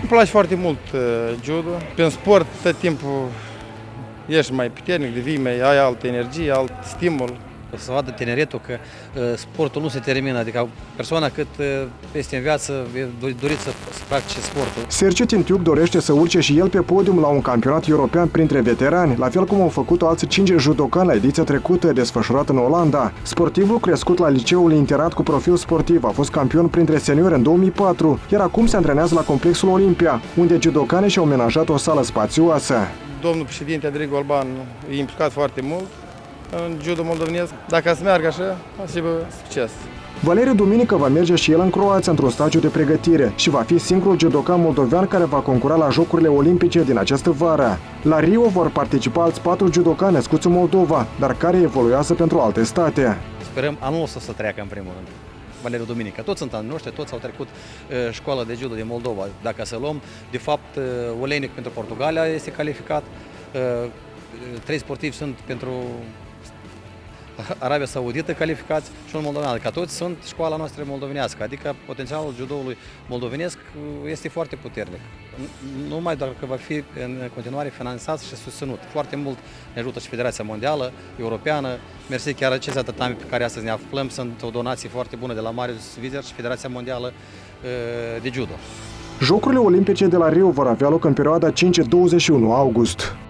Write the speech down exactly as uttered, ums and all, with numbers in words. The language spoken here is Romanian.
Îmi place foarte mult uh, judo. Pe sport tot timpul ești mai puternic, devii mai, ai altă energie, alt stimul. Să vadă tineretul că uh, sportul nu se termină, adică persoana cât uh, este în viață e dorit să, să practice sportul. Sergiu Tintiuc dorește să urce și el pe podium la un campionat european printre veterani, la fel cum au făcut alți cinci judocani la ediția trecută desfășurată în Olanda. Sportivul crescut la liceul internat cu profil sportiv a fost campion printre seniori în două mii patru, iar acum se antrenează la complexul Olimpia, unde judocanii și-au amenajat o sală spațioasă. Domnul președinte Adrigo Alban e implicat foarte mult în judo moldovenesc. Dacă să meargă așa, o să aibă succes. Valeriu Duminică va merge și el în Croația într-un stagiu de pregătire și va fi singurul judokan moldovean care va concura la Jocurile Olimpice din această vară. La Rio vor participa alți patru judocani născuți în Moldova, dar care evoluează pentru alte state. Sperăm anul ăsta să treacă în primul rând. Valeriu Duminică. Toți sunt ani noștri, toți au trecut uh, școala de judo din Moldova. Dacă să luăm, de fapt, uh, Olenic pentru Portugalia este calificat, uh, trei sportivi sunt pentru Arabia Saudită calificați și un moldovean, adică toți sunt școala noastră moldovenească, adică potențialul judoului moldovenesc este foarte puternic. Numai doar că va fi în continuare finanțat și susținut. Foarte mult ne ajută și Federația Mondială, Europeană, mersi chiar acestea tatami pe care astăzi ne aflăm, sunt o donație foarte bună de la Marius Vizer și Federația Mondială de Judo. Jocurile Olimpice de la Rio vor avea loc în perioada cinci - douăzeci și unu august.